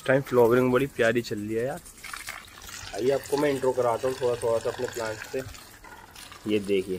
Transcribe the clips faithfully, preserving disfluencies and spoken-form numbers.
इस time flowering बड़ी प्यारी चल रही है यार। आइए आपको मैं इंट्रो कराता हूँ थोड़ा थोड़ा सा अपने प्लांट से। ये देखिए,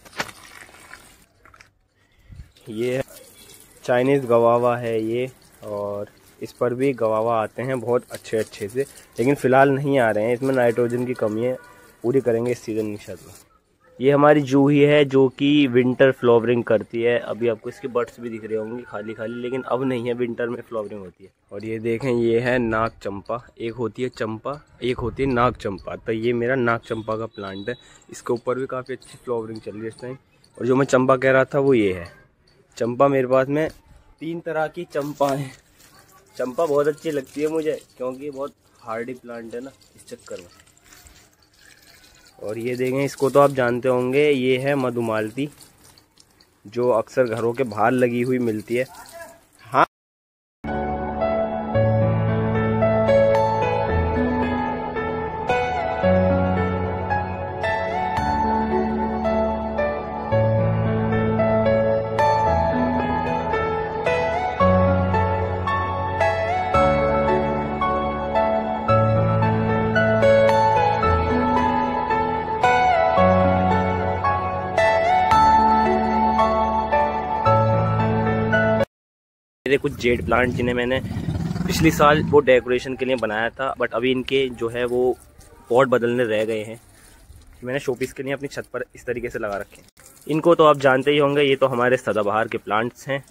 ये चाइनीज़ गवावा है ये, और इस पर भी गवावा आते हैं बहुत अच्छे अच्छे से, लेकिन फ़िलहाल नहीं आ रहे हैं। इसमें नाइट्रोजन की कमी है, पूरी करेंगे इस सीज़न इंशाल्लाह। ये हमारी जूही है जो कि विंटर फ्लावरिंग करती है। अभी आपको इसके बर्ड्स भी दिख रहे होंगे खाली खाली, लेकिन अब नहीं है, विंटर में फ्लावरिंग होती है। और ये देखें, ये है नाग चंपा। एक होती है चंपा, एक होती है नाग चंपा। तो ये मेरा नाग चंपा का प्लांट है, इसके ऊपर भी काफ़ी अच्छी फ्लावरिंग चल रही है इस टाइम। और जो मैं चंपा कह रहा था वो ये है चंपा। मेरे पास में तीन तरह की चंपा है। चंपा बहुत अच्छी लगती है मुझे क्योंकि बहुत हार्डी प्लांट है ना, इस चक्कर में। और ये देखें, इसको तो आप जानते होंगे, ये है मधुमालती जो अक्सर घरों के बाहर लगी हुई मिलती है। हाँ, मेरे कुछ जेड प्लांट जिन्हें मैंने पिछले साल वो डेकोरेशन के लिए बनाया था, बट अभी इनके जो है वो पॉट बदलने रह गए हैं। मैंने शोपीस के लिए अपनी छत पर इस तरीके से लगा रखे हैं। इनको तो आप जानते ही होंगे, ये तो हमारे सदाबहार के प्लांट्स हैं।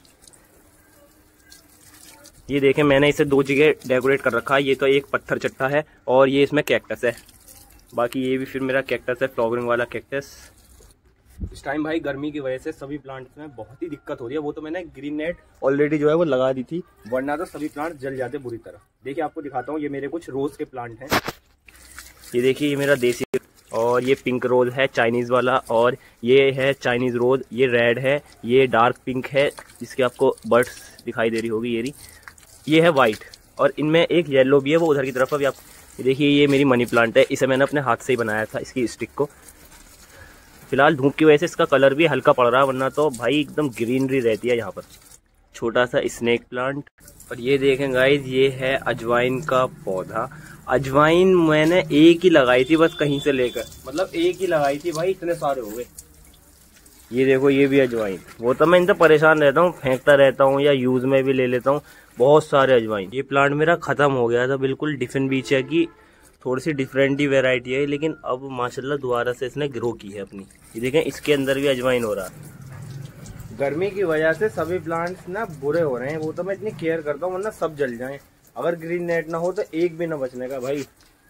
ये देखें, मैंने इसे दो जगह डेकोरेट कर रखा है। ये तो एक पत्थर चट्टा है और ये इसमें कैक्टस है। बाकी ये भी फिर मेरा कैक्टस है, फ्लावरिंग वाला कैक्टस। इस टाइम भाई गर्मी की वजह से सभी प्लांट्स में बहुत ही दिक्कत हो रही है। वो तो मैंने ग्रीन नेट ऑलरेडी जो है वो लगा दी थी, वरना तो सभी प्लांट जल जाते बुरी तरह। देखिए आपको दिखाता हूँ, ये मेरे कुछ रोज़ के प्लांट हैं। ये देखिए, ये मेरा देसी, और ये पिंक रोज है चाइनीज़ वाला, और ये है चाइनीज़ रोज, ये रेड है, ये डार्क पिंक है जिसके आपको बर्ड्स दिखाई दे रही होगी। ये रही, ये है वाइट, और इनमें एक येलो भी है, वो उधर की तरफ। अभी आप देखिए, ये मेरी मनी प्लांट है, इसे मैंने अपने हाथ से ही बनाया था, इसकी स्टिक को। फिलहाल धूप की वजह से इसका कलर भी हल्का पड़ रहा है, वरना तो भाई एकदम ग्रीनरी रहती है यहाँ पर। छोटा सा स्नेक प्लांट। और ये देखें गाइज, ये है अजवाइन का पौधा। अजवाइन मैंने एक ही लगाई थी बस, कहीं से लेकर, मतलब एक ही लगाई थी भाई, इतने सारे हो गए। ये देखो, ये भी अजवाइन। वो तो मैं इनसे परेशान रहता हूँ, फेंकता रहता हूँ या यूज में भी ले लेता हूँ, बहुत सारे अजवाइन। ये प्लांट मेरा खत्म हो गया था बिल्कुल। डिफिन बीच है कि थोड़ी सी डिफरेंट ही वेराइटी है, लेकिन अब माशाल्लाह दोबारा से इसने ग्रो की है अपनी। ये देखें, इसके अंदर भी अजवाइन हो रहा है। गर्मी की वजह से सभी प्लांट्स ना बुरे हो रहे हैं। वो तो मैं इतनी केयर करता हूँ, वरना सब जल जाएं। अगर ग्रीन नेट ना हो तो एक भी ना बचने का भाई।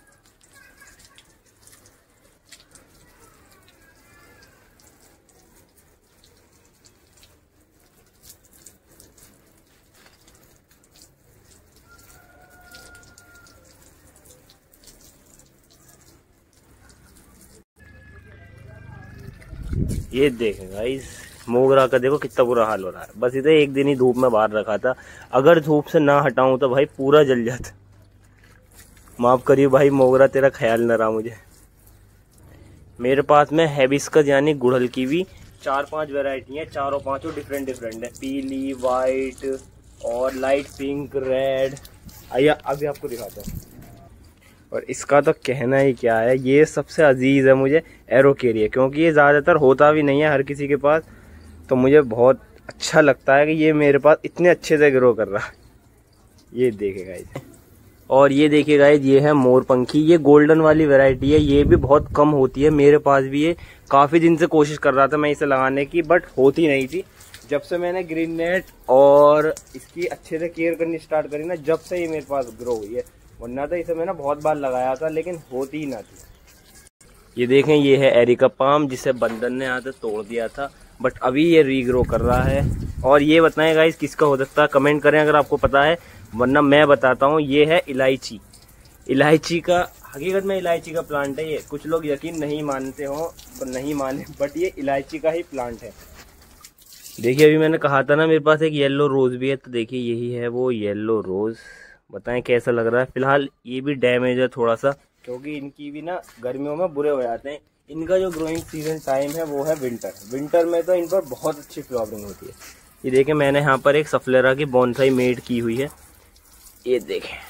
ये देखें गाइस, मोगरा का देखो कितना बुरा हाल हो रहा है। बस इधर एक दिन ही धूप में बाहर रखा था, अगर धूप से ना हटाऊं तो भाई पूरा जल जाता। माफ करिए भाई मोगरा, तेरा ख्याल न रहा मुझे। मेरे पास में हिबिस्कस यानी गुड़हल की भी चार पांच वैरायटी है, चारों पांचों डिफरेंट डिफरेंट है। पीली, वाइट और लाइट पिंक, रेड। आइए अभी आपको दिखाता हूँ। और इसका तो कहना ही क्या है, ये सबसे अजीज है मुझे एरोकेरिया, क्योंकि ये ज़्यादातर होता भी नहीं है हर किसी के पास। तो मुझे बहुत अच्छा लगता है कि ये मेरे पास इतने अच्छे से ग्रो कर रहा है। ये देखिए गाइस, और ये देखिए गाइस, ये है मोरपंखी। ये गोल्डन वाली वैरायटी है, ये भी बहुत कम होती है। मेरे पास भी ये काफ़ी दिन से कोशिश कर रहा था मैं इसे लगाने की, बट होती नहीं थी। जब से मैंने ग्रीन नेट और इसकी अच्छे से केयर करनी स्टार्ट करी ना, जब से ये मेरे पास ग्रो हुई है। वरना तो इसे मैंने बहुत बार लगाया था, लेकिन होती ही ना थी। ये देखें, ये है एरिका पाम, जिसे बंदर ने आते तोड़ दिया था, बट अभी ये रीग्रो कर रहा है। और ये बताएं गाइस, किसका हो सकता है, कमेंट करें अगर आपको पता है, वरना मैं बताता हूँ। ये है इलायची। इलायची का, हकीकत में इलायची का प्लांट है ये। कुछ लोग यकीन नहीं मानते हो तो नहीं माने, बट ये इलायची का ही प्लांट है। देखिए, अभी मैंने कहा था ना मेरे पास एक येलो रोज भी है, तो देखिए यही है वो येलो रोज। बताएं कैसा लग रहा है। फिलहाल ये भी डैमेज है थोड़ा सा, क्योंकि इनकी भी ना गर्मियों में बुरे हो जाते हैं। इनका जो ग्रोइंग सीजन टाइम है वो है विंटर। विंटर में तो इन पर बहुत अच्छी फ्लावरिंग होती है। ये देखें, मैंने यहाँ पर एक सफलेरा की बोनसाई मेड की हुई है। ये देखें,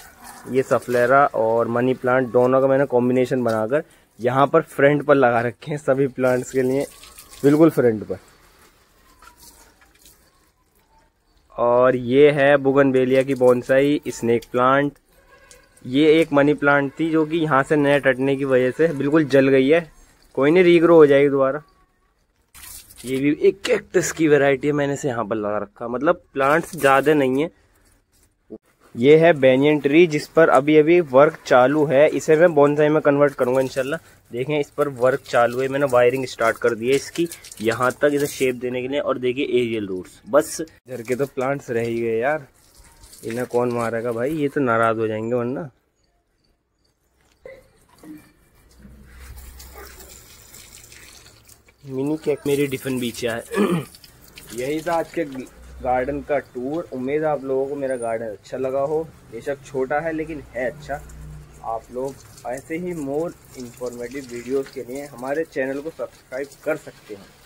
ये सफलेरा और मनी प्लांट दोनों का मैंने कॉम्बिनेशन बनाकर यहाँ पर फ्रंट पर लगा रखे हैं, सभी प्लांट्स के लिए बिल्कुल फ्रंट पर। और ये है बुगनवेलिया की बोनसाई स्नेक प्लांट। ये एक मनी प्लांट थी जो कि यहाँ से नेट हटने की वजह से बिल्कुल जल गई है, कोई नहीं रीग्रो हो जाएगी दोबारा। ये भी एक कैक्टस की वैरायटी है, मैंने इसे यहाँ पर लगा रखा, मतलब प्लांट्स ज़्यादा नहीं है। ये है बेनियन ट्री जिस पर अभी अभी वर्क चालू है, इसे मैं बोनसाई में कन्वर्ट करूँगा इंशाल्लाह। देखें इस पर वर्क चालू है, मैंने वायरिंग स्टार्ट कर दी है इसकी यहाँ तक, इसे शेप देने के लिए। और देखिए एरियल रूट्स, बस घर के तो प्लांट्स रह ही गए यार, इन्हें कौन मारेगा भाई, ये तो नाराज हो जाएंगे वरना। मिनी केक मेरी डिफन बीचा है। यही था आज के गार्डन का टूर। उम्मीद है आप लोगों को मेरा गार्डन अच्छा लगा हो, बेशक छोटा है लेकिन है अच्छा। आप लोग ऐसे ही मोर इंफॉर्मेटिव वीडियोस के लिए हमारे चैनल को सब्सक्राइब कर सकते हैं।